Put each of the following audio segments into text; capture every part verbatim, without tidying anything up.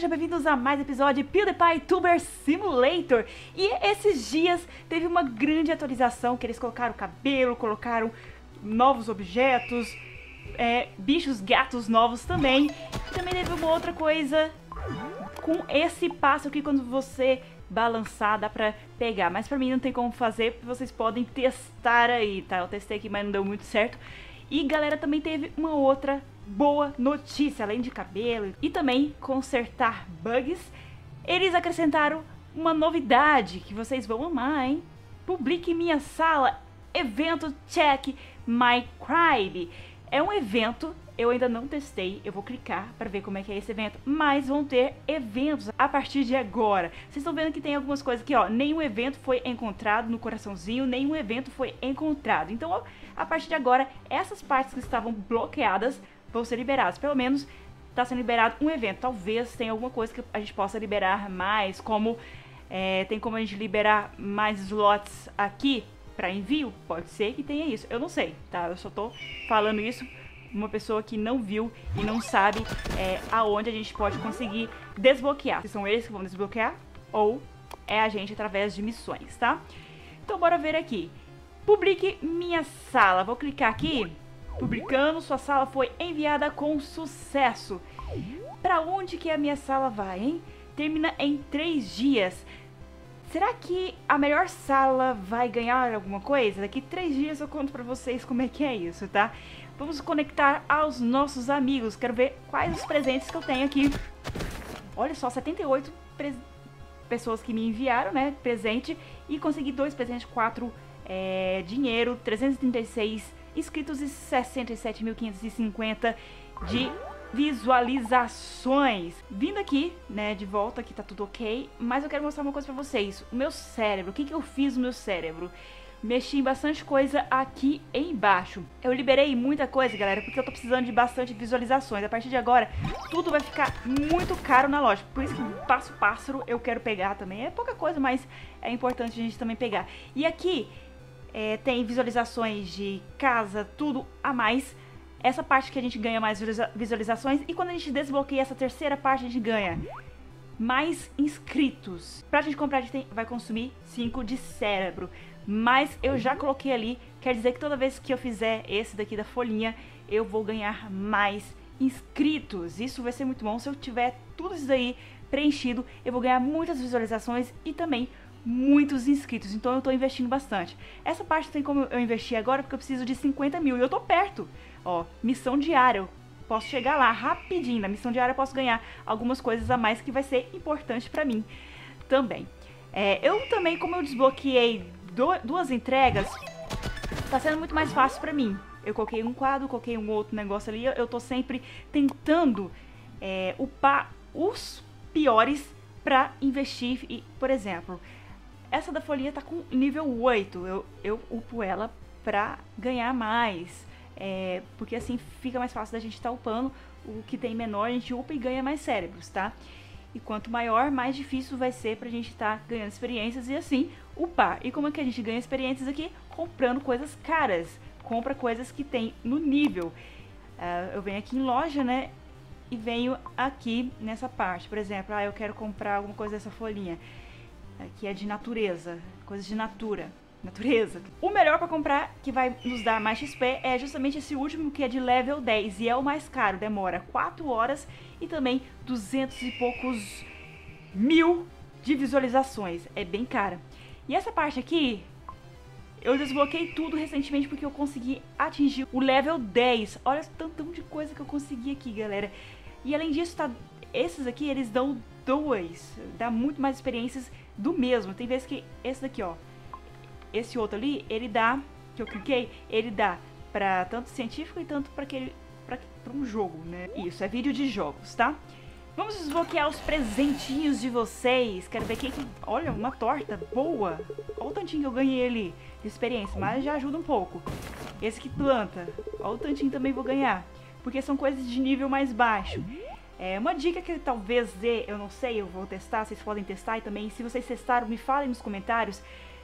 sejam bem-vindos a mais um episódio de PewDiePie Tuber Simulator. E esses dias teve uma grande atualização, que eles colocaram cabelo, colocaram novos objetos, é, bichos, gatos novos também. E também teve uma outra coisa com esse passo aqui, quando você balançar dá pra pegar. Mas pra mim não tem como fazer, vocês podem testar aí, tá? Eu testei aqui, mas não deu muito certo. E galera, também teve uma outra boa notícia, além de cabelo e também consertar bugs, eles acrescentaram uma novidade que vocês vão amar, hein? Publique minha sala, evento Check My Crime. É um evento, eu ainda não testei, eu vou clicar para ver como é que é esse evento, mas vão ter eventos a partir de agora. Vocês estão vendo que tem algumas coisas aqui, ó, nenhum evento foi encontrado no coraçãozinho, nenhum evento foi encontrado. Então, ó, a partir de agora, essas partes que estavam bloqueadas vão ser liberados. Pelo menos está sendo liberado um evento. Talvez tenha alguma coisa que a gente possa liberar mais, como é, tem como a gente liberar mais slots aqui para envio? Pode ser que tenha isso. Eu não sei, tá? Eu só tô falando isso uma pessoa que não viu e não sabe é, aonde a gente pode conseguir desbloquear. Se são eles que vão desbloquear ou é a gente através de missões, tá? Então bora ver aqui. Publique minha sala. Vou clicar aqui. Publicando, sua sala foi enviada com sucesso. Pra onde que a minha sala vai, hein? Termina em três dias. Será que a melhor sala vai ganhar alguma coisa? Daqui três dias eu conto pra vocês como é que é isso, tá? Vamos conectar aos nossos amigos. Quero ver quais os presentes que eu tenho aqui. Olha só, setenta e oito pessoas que me enviaram, né? Presente. E consegui dois presentes, quatro é, dinheiro, trezentos e trinta e seis inscritos e sessenta e sete mil quinhentos e cinquenta de visualizações. Vindo aqui, né, de volta, aqui tá tudo ok, mas eu quero mostrar uma coisa pra vocês. O meu cérebro, o que que eu fiz no meu cérebro? Mexi em bastante coisa aqui embaixo. Eu liberei muita coisa, galera, porque eu tô precisando de bastante visualizações. A partir de agora, tudo vai ficar muito caro na loja. Por isso que passo pássaro eu quero pegar também. É pouca coisa, mas é importante a gente também pegar. E aqui É, tem visualizações de casa, tudo a mais. Essa parte que a gente ganha mais visualizações. E quando a gente desbloqueia essa terceira parte, a gente ganha mais inscritos. Pra gente comprar, a gente tem, vai consumir cinco de cérebro. Mas eu já coloquei ali, quer dizer que toda vez que eu fizer esse daqui da folhinha, eu vou ganhar mais inscritos. Isso vai ser muito bom. Se eu tiver tudo isso aí preenchido, eu vou ganhar muitas visualizações e também muitos inscritos, então eu tô investindo bastante. Essa parte tem como eu investir agora, porque eu preciso de cinquenta mil e eu tô perto. Ó, missão diária, eu posso chegar lá rapidinho. Na missão diária eu posso ganhar algumas coisas a mais que vai ser importante pra mim também. É, eu também, como eu desbloqueei do, duas entregas, tá sendo muito mais fácil pra mim. Eu coloquei um quadro, coloquei um outro negócio ali, eu, eu tô sempre tentando é, upar os piores pra investir. E, por exemplo, essa da folhinha tá com nível oito, eu, eu upo ela pra ganhar mais, é, porque assim fica mais fácil da gente estar tá upando. O que tem menor a gente upa e ganha mais cérebros, tá? E quanto maior, mais difícil vai ser pra gente estar tá ganhando experiências e assim upar. E como é que a gente ganha experiências aqui? Comprando coisas caras, compra coisas que tem no nível. Uh, eu venho aqui em loja, né, e venho aqui nessa parte, por exemplo, ah, eu quero comprar alguma coisa dessa folhinha. Que é de natureza, coisas de natura, natureza. O melhor para comprar, que vai nos dar mais X P, é justamente esse último, que é de level dez, e é o mais caro, demora quatro horas e também duzentos e poucos mil de visualizações, é bem cara. E essa parte aqui, eu desbloqueei tudo recentemente porque eu consegui atingir o level dez. Olha o tantão de coisa que eu consegui aqui, galera. E além disso, tá, esses aqui, eles dão dois, dá muito mais experiências do mesmo. Tem vezes que esse daqui, ó, esse outro ali, ele dá, que eu cliquei, ele dá pra tanto científico e tanto pra aquele, pra, pra um jogo, né? Isso, é vídeo de jogos, tá? Vamos desbloquear os presentinhos de vocês. Quero ver quem que... Olha, uma torta boa. Olha o tantinho que eu ganhei ali de experiência, mas já ajuda um pouco. Esse que planta, olha o tantinho também vou ganhar, porque são coisas de nível mais baixo. É, uma dica que talvez dê, eu não sei, eu vou testar, vocês podem testar e também, se vocês testaram, me falem nos comentários.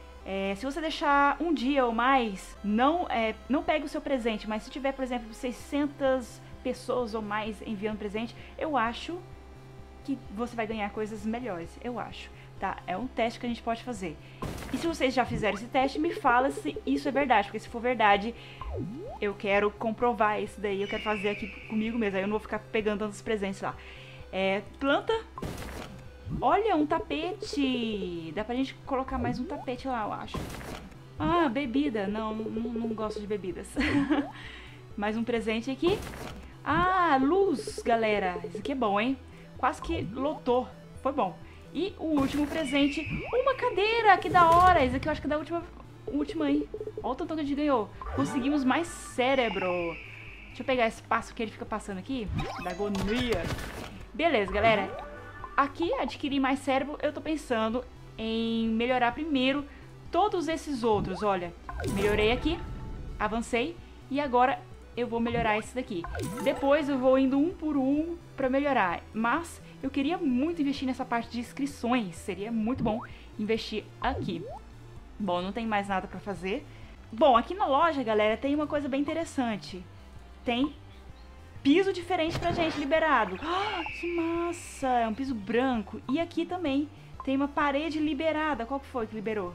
É, se você deixar um dia ou mais, não, é, não pegue o seu presente, mas se tiver, por exemplo, seiscentas pessoas ou mais enviando presente, eu acho que você vai ganhar coisas melhores, eu acho, tá? É um teste que a gente pode fazer. E se vocês já fizeram esse teste, me fala se isso é verdade, porque se for verdade, eu quero comprovar isso daí, eu quero fazer aqui comigo mesmo, aí eu não vou ficar pegando tantos presentes lá. É, planta. Olha, um tapete. Dá pra gente colocar mais um tapete lá, eu acho. Ah, bebida. Não, não, não gosto de bebidas. Mais um presente aqui. Ah, luz, galera. Isso aqui é bom, hein? Quase que lotou. Foi bom. E o último presente, uma cadeira. Que da hora. Isso aqui eu acho que é da última, última, hein? Olha o tanto que a gente ganhou. Conseguimos mais cérebro. Deixa eu pegar esse passo que ele fica passando aqui. Da agonia. Beleza, galera. Aqui, adquirir mais cérebro, eu tô pensando em melhorar primeiro todos esses outros. Olha, melhorei aqui, avancei e agora eu vou melhorar esse daqui. Depois eu vou indo um por um pra melhorar. Mas eu queria muito investir nessa parte de inscrições. Seria muito bom investir aqui. Bom, não tem mais nada pra fazer. Bom, aqui na loja, galera, tem uma coisa bem interessante. Tem piso diferente pra gente liberado. Ah, que massa! É um piso branco. E aqui também tem uma parede liberada. Qual que foi que liberou?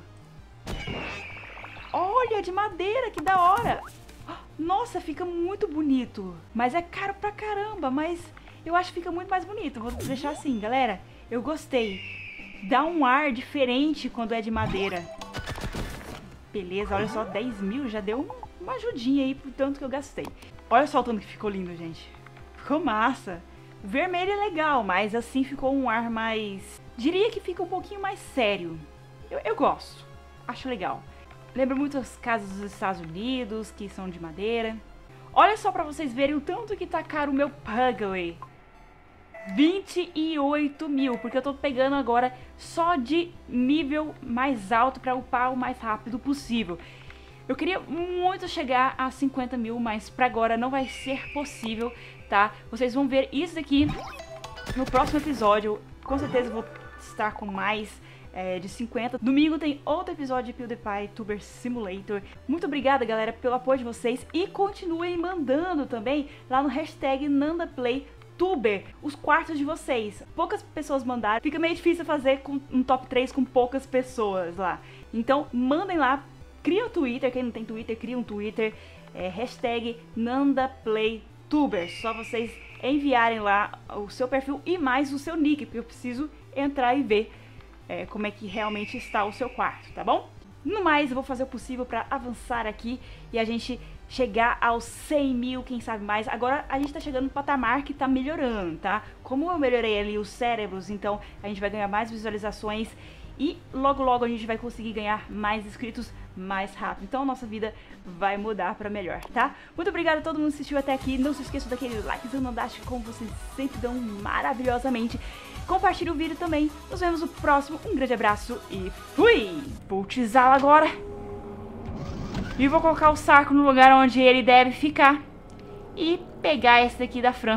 Olha, de madeira, que da hora! Nossa, fica muito bonito. Mas é caro pra caramba, mas eu acho que fica muito mais bonito. Vou deixar assim, galera. Eu gostei. Dá um ar diferente quando é de madeira. Beleza, olha só, dez mil já deu uma ajudinha aí pro tanto que eu gastei. Olha só o tanto que ficou lindo, gente. Ficou massa. O vermelho é legal, mas assim ficou um ar mais... Diria que fica um pouquinho mais sério. Eu, eu gosto. Acho legal. Lembra muito as casas dos Estados Unidos, que são de madeira. Olha só pra vocês verem o tanto que tá caro o meu Pugly. vinte e oito mil, porque eu tô pegando agora só de nível mais alto pra upar o mais rápido possível. Eu queria muito chegar a cinquenta mil, mas pra agora não vai ser possível, tá? Vocês vão ver isso daqui no próximo episódio. Com certeza eu vou estar com mais é, de cinquenta. Domingo tem outro episódio de PewDiePie Tuber Simulator. Muito obrigada, galera, pelo apoio de vocês. E continuem mandando também lá no hashtag NandaPlayTuber os quartos de vocês. Poucas pessoas mandaram. Fica meio difícil fazer com um top três com poucas pessoas lá. Então mandem lá. Cria um Twitter, quem não tem Twitter, cria um Twitter, é, hashtag NandaPlayTuber. Só vocês enviarem lá o seu perfil e mais o seu nick, porque eu preciso entrar e ver é, como é que realmente está o seu quarto, tá bom? No mais, eu vou fazer o possível para avançar aqui e a gente chegar aos cem mil, quem sabe mais. Agora a gente tá chegando no patamar que tá melhorando, tá? Como eu melhorei ali os cérebros, então a gente vai ganhar mais visualizações e logo logo a gente vai conseguir ganhar mais inscritos mais rápido. Então a nossa vida vai mudar pra melhor, tá? Muito obrigada a todo mundo que assistiu até aqui. Não se esqueça daquele likezão fantástico, como vocês sempre dão maravilhosamente. Compartilhe o vídeo também. Nos vemos no próximo. Um grande abraço e fui! Vou utilizá-lo agora. E vou colocar o saco no lugar onde ele deve ficar. E pegar esse daqui da Fran.